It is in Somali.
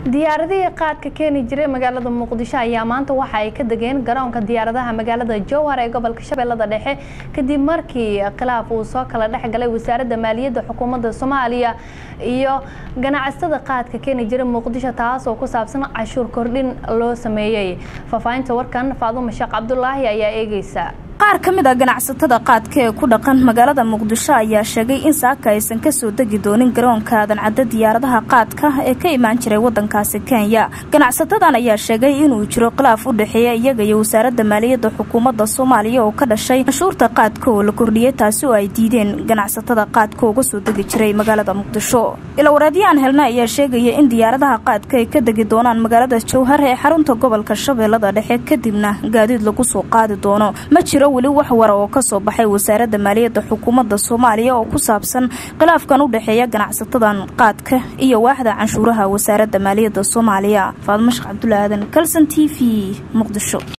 diyaaradihii qaadka keeni jiray magaalada Muqdisho ayaa maanta waxa ay ka dageen garoonka diyaaradaha magaalada Jowhar ee gobolka Shabeellada Dhexe kadib markii khilaaf uu soo kala dhaxgalay wasaaradda maaliyadda xukuumadda Soomaaliya iyo ganacsatada qaadka keeni jiray Muqdisho taas oo ku saabsan cashuur kordhin loo sameeyay faafaynta warkan Faadumo Sheekh Cabdullaahi ayaa eegaysa qaar kamid ah ganacsatada qaadka ee ku dhaqan magaalada Muqdisho ayaa sheegay in saaka aysan ka soo dagi doonin garoonka aadan cadda diyaaradaha qaadka ee ka imaan jiray wadankaasi Kenya ganacsatadan ayaa sheegay inuu jiro khilaaf u dhaxeeya iyaga iyo wasaaradda maaliyadda xukuumadda Soomaaliya oo ka dhashay cashuurta qaadka oo la kordhiyay taasi oo ay diideen ganacsatada qaadka uga soo dagi jiray magaalada Muqdisho ila waraadiyaan helna ayaa sheegay in diyaaradaha qaadka ay ka dagi doonaan magaalada Jowhar ee xarunta gobolka Shabeellada Dhexe kadibna gaadiid lagu soo qaadi doono ma jiro wali wax war oo ka soo baxay wasaaradda maaliyadda xukuumadda Soomaaliya oo ku saabsan khilaafkan u dhaxeeya ganacsatadan qaadka iyo waaxda canshuuraha wasaaradda maaliyadda Soomaaliya Faadumo Sheekh Cabdullaahi Kalsan TV Muqdisho.